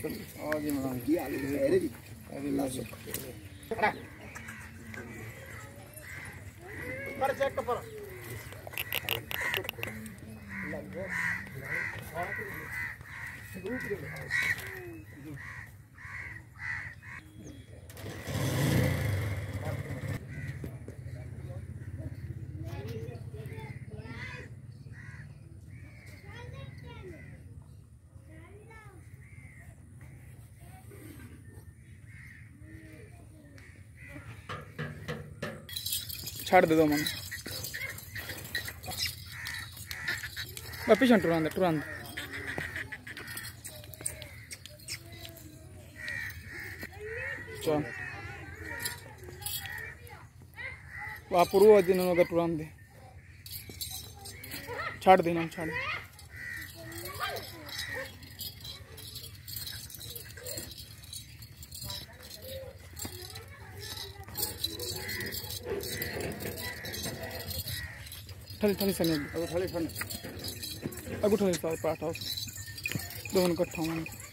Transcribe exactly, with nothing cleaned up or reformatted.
कर आगे में ये आलू है रे अभी लास्ट पर चेक पर लग गया छाड़ दे दो मन वापिस टुरान टुरान चल वहाँ पूर्व दिन टुरान दे छाड़ देना छाड़ थली थली सनी अब थली फन अगुठा पाठ दोनों कट्ठा